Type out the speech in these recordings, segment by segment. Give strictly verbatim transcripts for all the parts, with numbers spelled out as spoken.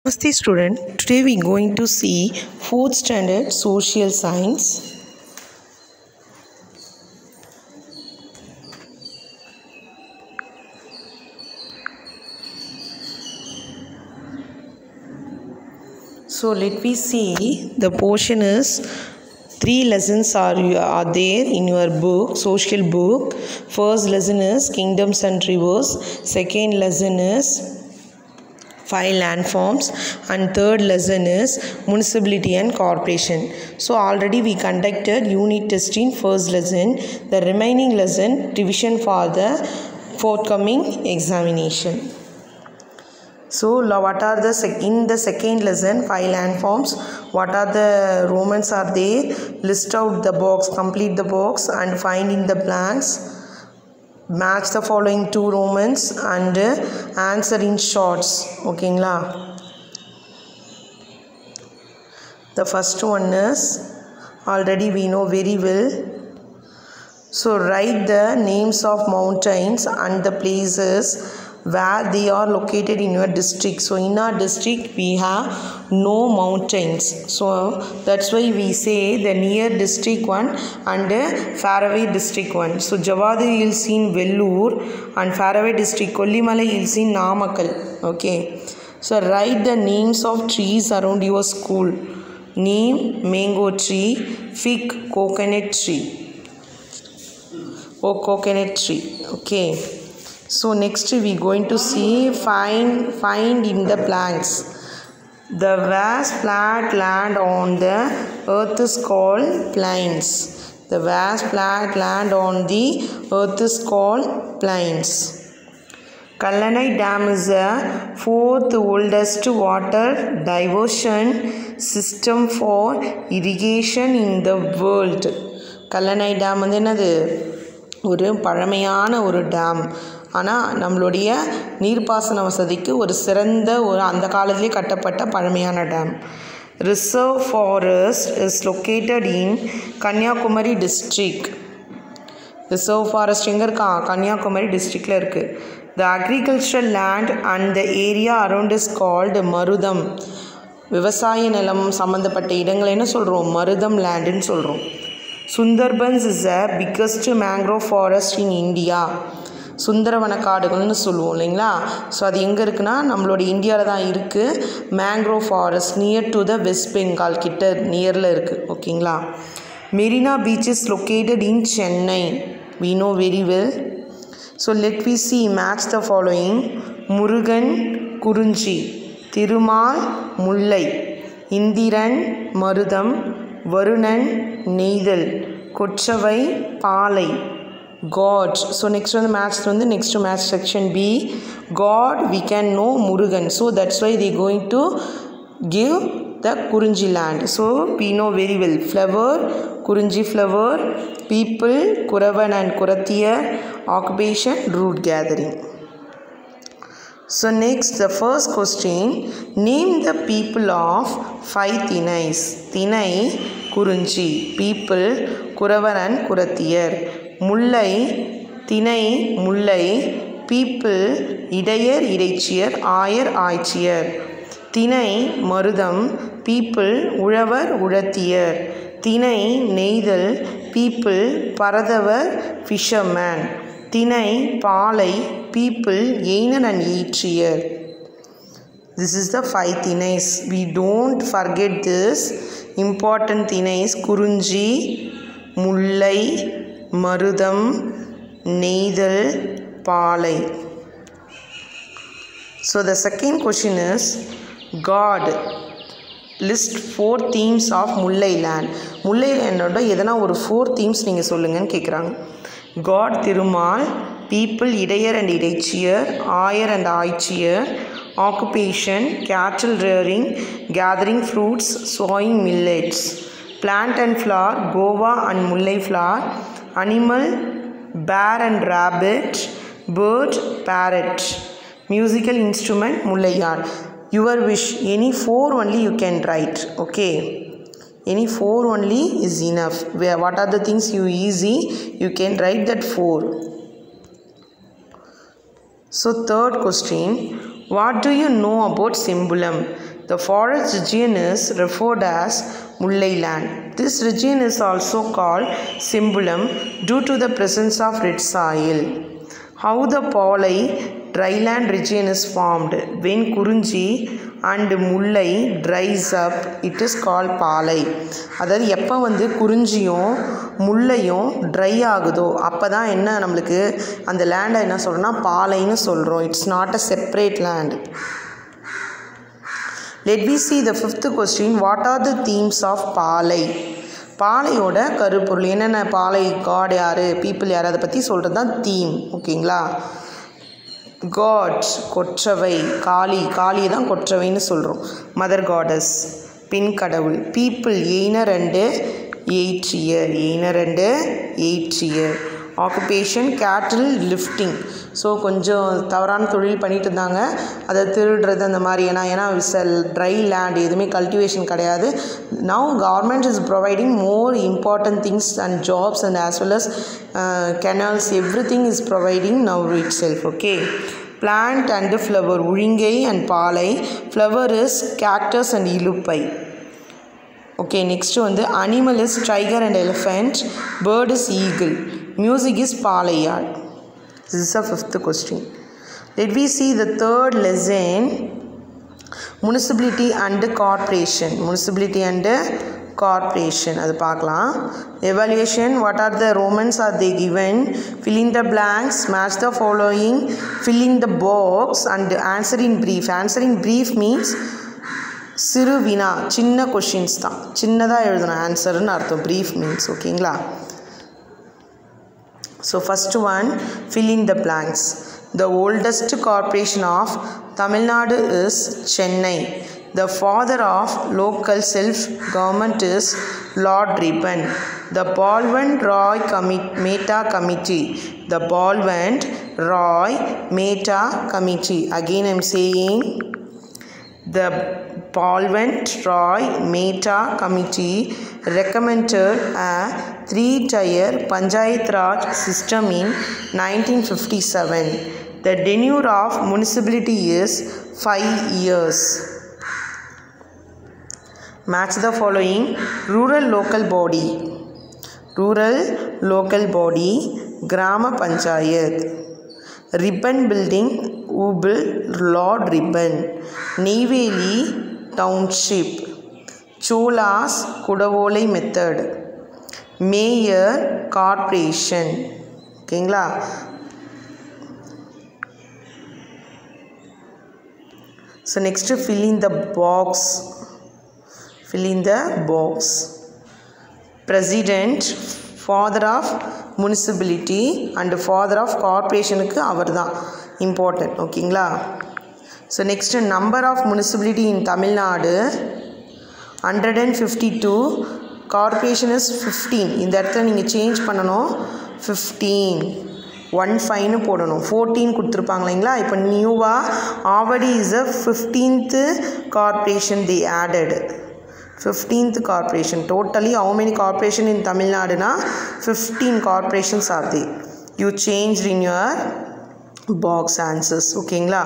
Namaste student, today we are going to see fourth standard social science. So let me see, the portion is three lessons are, are there in your book, social book. First lesson is Kingdoms and Rivers, second lesson is five landforms, and third lesson is municipality and corporation. So already we conducted unit test in first lesson. The remaining lesson revision for the forthcoming examination. So what are the sec in the second lesson, five landforms, what are the Romans are there, list out the box, complete the box and find in the blanks. Match the following two Romans and answer in shorts. Okay, the first one is already we know very well. So write the names of mountains and the places where they are located in your district. So in our district we have no mountains, so that's why we say the near district one and faraway district one. So Javadi hills in Vellore and faraway district Kollimalai hills in Namakkal. Okay, so write the names of trees around your school. Neem, mango tree. Fig, coconut tree. Oh, coconut tree. Okay, so next we are going to see find find in the blanks. The vast flat land on the earth is called plains. The vast flat land on the earth is called plains. Kallanai Dam is the fourth oldest water diversion system for irrigation in the world. Kallanai Dam வந்து என்னது, ஒரு பழமையான ஒரு dam. ஆனால் நம்மளுடைய நீர்ப்பாசன வசதிக்கு ஒரு சிறந்த ஒரு அந்த காலத்திலே கட்டப்பட்ட பழமையான dam. Reserve forest is located in Kanyakumari district. Reserve forest எங்கே இருக்கா? கன்னியாகுமரி டிஸ்ட்ரிக்டில் இருக்குது. The agricultural land and the area around is called Marutham. விவசாய நிலம் சம்மந்தப்பட்ட இடங்கள் என்ன சொல்கிறோம்? மருதம் லேண்டுன்னு சொல்கிறோம். Sundarbans is the biggest mangrove forest in India. சுந்தரவன காடுகள்னு சொல்லுவோம் இல்லைங்களா? ஸோ அது எங்கே இருக்குன்னா நம்மளோட இந்தியாவில் தான் இருக்குது. Mangrove forest near to the West Bengal கிட்ட நியரில் இருக்குது. ஓகேங்களா? Marina beach is located in Chennai. We know very well. So let we see match the following. Murugan Kurinji, Thirumal முல்லை, இந்திரன் மருதம், வருணன் நெய்தல், கொற்றவை பாலை. God. So next one the match வந்து next to match section B. God we can know Murugan. So that's why they going to give the Kurunji land. So we know very well. Flower, Kurunji flower. People, Kuravan and Kuratiyar. Occupation, root gathering. So next the first question. Name the people of five Tinais. Tinai, Kurunji. People, Kuravan and Kuratiyar. முல்லை, திணை முல்லை. People, இடையர் இடைச்சியர், ஆயர் ஆய்ச்சியர். திணை மருதம். People, உழவர் உழத்தியர். திணை Neithal. People, பரதவர் fisherman. திணை Palai. People, எய்னர் அண்ட் ஈற்றியர். This is the five Tinais. We don't forget this important Tinais. குறிஞ்சி, முல்லை, மருதம், நெய்தல், பாலை. So the second question is God list four themes of Mullai land. முல்லை landோட எதனா ஒரு four themes நீங்கள் சொல்லுங்கன்னு கேட்குறாங்க. God திருமால், people இடையர் and இடைச்சியர், ஆயர் and ஆய்ச்சியர், occupation cattle rearing, gathering fruits, sowing millets, plant and flower Goa and Mullai flower, animal bear and rabbit, bird parrot, musical instrument mullaiyar. Your wish, any four only you can write. Okay, any four only is enough. Where what are the things you easy you can write that four. So third question, what do you know about Sembulum? The forest region is referred as Mullai land. This region is also called Cimbulam due to the presence of red soil. How the Palai dryland region is formed? When Kurunji and Mullai dries up, it is called Palai. அதாவது எப்போ வந்து குறிஞ்சியும் முல்லையும் try ஆகுதோ அப்போ தான் என்ன நம்மளுக்கு அந்த லேண்டை என்ன சொல்கிறோன்னா பாலைன்னு சொல்கிறோம். It's not a separate land. Let me see the fifth question. What are the themes of பாலை? பாலையோட கருப்பொருள் என்னென்ன? பாலை காட் யார், பீப்புள் யார், அதை பற்றி சொல்கிறது தான் தீம். ஓகேங்களா? காட்ஸ் கொற்றவை, காளி, காளியை தான் கொற்றவைன்னு சொல்கிறோம். மதர் காடஸ் பெண் கடவுள். பீப்புள் எய்னர் அண்டு எயிட்ரியர், எய்னர் அண்டு எயிட்ரியர். Occupation cattle lifting. ஸோ கொஞ்சம் தவறான தொழில் பண்ணிட்டு இருந்தாங்க, அதை திருடுறது அந்த மாதிரி. ஏன்னா ஏன்னா செல் ட்ரை லேண்ட் எதுவுமே கல்டிவேஷன் கிடையாது. Now government is providing more important things and jobs and as well as canals, everything is providing now itself. Okay. Plant and flower, உழிங்கை and Palai. Flower is cactus and இலுப்பை. Okay. Next வந்து animal is tiger and elephant. Bird is eagle. Music is பாலையாழ். This is the fifth question. Let me see the third lesson. Municipality and corporation. Municipality and corporation. அது பார்க்கலாம். Evaluation. What are the Romans are they given? Fill in the blanks. Match the following. Fill in the box and answer in brief. Answer in brief means சிறு வினா, சின்ன questions தான், சின்னதாக எழுதணும் ஆன்சர்னு அர்த்தம். brief means. ஓகேங்களா? So first one, fill in the blanks. The oldest corporation of Tamil Nadu is Chennai. The father of local self-government is Lord Ripon. The Balwant Roy Mehta Committee. The Balwant Roy Mehta Committee. Again I am saying the Balwant Roy Mehta Committee recommended a three-tier Panchayat Raj system in nineteen fifty-seven. The tenure of municipality is five years. Match the following. Rural local body. Rural local body. Grama Panchayat. Ribbon building. Ubal Lord Ribbon. Neyveli Township. Cholas Kudavolai method. Mayor corporation. ஓகேங்களா? So next fill in the box. Fill in the box. President, father of municipality and father of corporation க்கு அவர்தான் important. ஓகேங்களா? So next number of municipality in Tamil Nadu one hundred fifty-two. Corporation is fifteen. இந்த இடத்துல நீங்கள் change பண்ணணும். fifteen one ஃபைவ்னு போடணும். Fourteen கொடுத்துருப்பாங்க இல்லைங்களா? இப்போ நியூவாக Avadi is a fifteenth corporation the added. Fifteenth corporation. Totally how many corporation in தமிழ்நாடுனா fifteen corporations are there. You change in your box answers. ஓகேங்களா?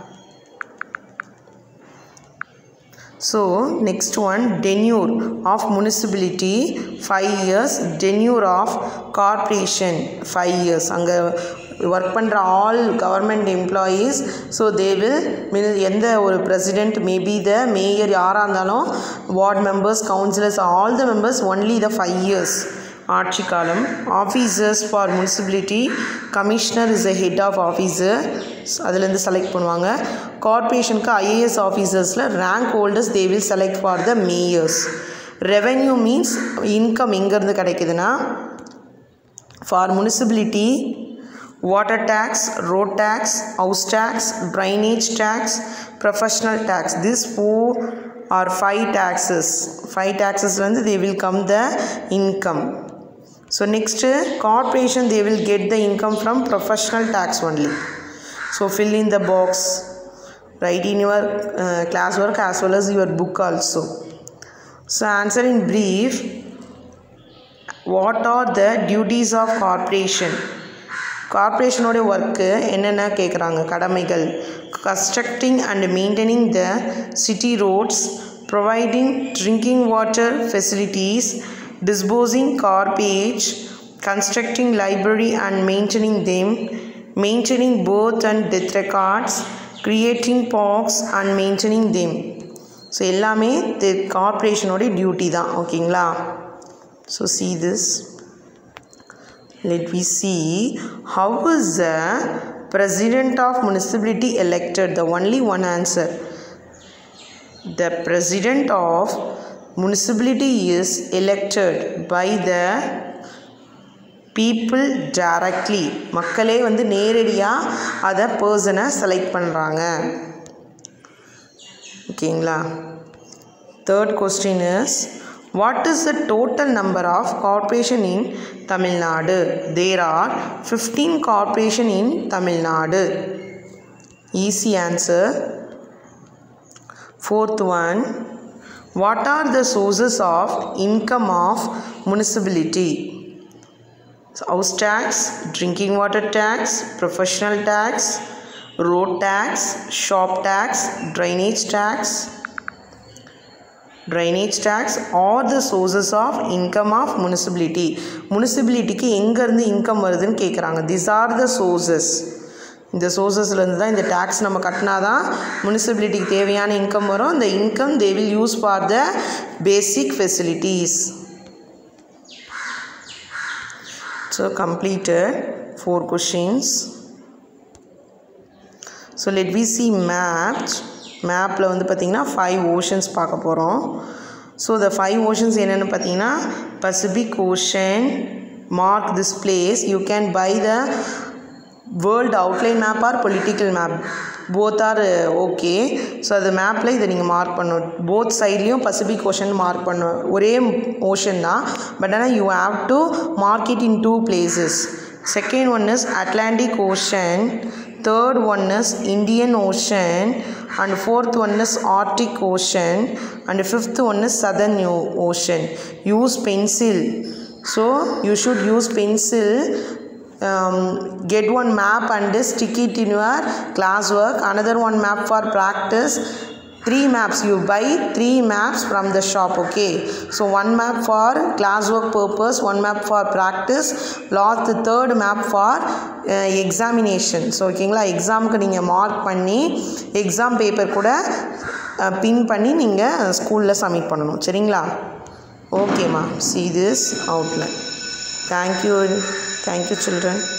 So next one, tenure of municipality five years, tenure of corporation five years. அங்கே work பண்ணுற all government employees, so they will எந்த ஒரு president maybe the mayor யாராக இருந்தாலும் ward members councillors all the members only the five years ஆட்சி காலம். Officers for municipality, commissioner is a head of officer, அதுலேருந்து select பண்ணுவாங்க. கார்பரேஷனுக்கு ஐஏஎஸ் ஆஃபீஸர்ஸில் rank holders they will select for the mayors. Revenue means income எங்கேருந்து கிடைக்குதுன்னா for municipality water tax, road tax, house tax, drainage tax, professional tax. These four are five taxes. Five taxes வந்து they will come the income. So next corporation they will get the income from professional tax only. So fill in the box. Write in your uh, class work as well as your book also. So answer in brief. What are the duties of corporation? கார்பரேஷனோடைய work என்னென்ன கேட்குறாங்க? கடமைகள். constructing and maintaining the city roads, providing drinking water facilities, disposing garbage, constructing library and maintaining them, maintaining birth and death records, creating parks and maintaining them. So எல்லாமே the corporation ஓட duty தான். ஓகேங்களா? So see this. Let me see how is the president of municipality elected. The only one answer. The president of municipality is elected by the people directly. மக்களே வந்து நேரடியாக அதை பர்சனை select பண்ணுறாங்க. ஓகேங்களா? Third question is, what is the total number of corporation in Tamil Nadu? There are fifteen corporation in Tamil Nadu. Easy answer. Fourth one, what are the sources of income of municipality? House tax, drinking water tax, professional tax, road tax, shop tax, drainage tax. Drainage tax are the sources of income of municipality. Municipalityக்கு எங்க இருந்து income வருதுன்னு கேக்குறாங்க. These are the sources. இந்த sourcesல இருந்து தான் இந்த tax நம்ம கட்டினாதான் municipalityக்கு தேவையான இன்கம் வரும். இந்த income they will use for the basic facilities. So completed four questions. So let me see maps. மேப்பில் வந்து பார்த்திங்கன்னா ஃபைவ் ஓஷன்ஸ் பார்க்க போகிறோம். ஸோ த ஃபைவ் ஓஷன்ஸ் என்னென்னு பார்த்தீங்கன்னா Pacific ocean, mark this place. You can buy the world outline map or political map, both are okay. So அது மேப்பில் இதை நீங்கள் மார்க் பண்ணணும். போத் சைட்லேயும் பசிபிக் ஓஷன் மார்க் பண்ணணும். ஒரே ஓஷன் தான், பட் ஆனால் you have to mark it in two places. Second one is Atlantic ocean, third one is Indian Ocean, and fourth one is Arctic Ocean, and fifth one is Southern Ocean. Use pencil. So you should use pencil. Um, get one map and stick it in your classwork. Another one map for practice. Three maps. You buy three maps from the shop. Okay. So one map for classwork purpose, one map for practice, last the third map for uh, examination. So ஓகேங்களா, எக்ஸாமுக்கு நீங்கள் mark பண்ணி exam paper கூட பின் பண்ணி நீங்கள் ஸ்கூலில் submit பண்ணணும். சரிங்களா? ஓகேம்மா. See this outline. Thank you. Thank you children.